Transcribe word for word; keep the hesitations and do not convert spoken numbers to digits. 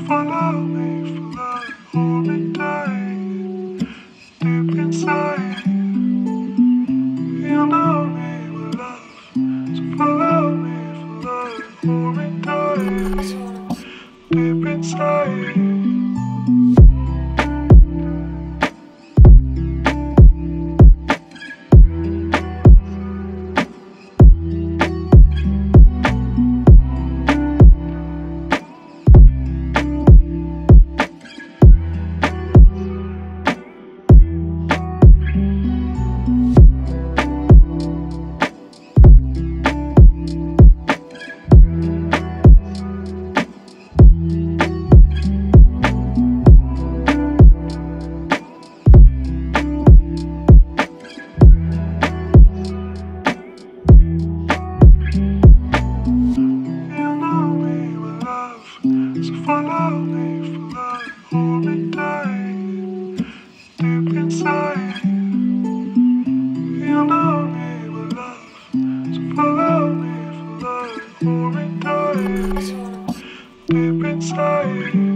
follow me, follow, hold me tight, deep inside. You know me with love, so follow me, follow, hold me tight, deep inside. Follow me, follow, hold me tight, deep inside. You know me with love, so follow me, follow, hold me tight, deep inside.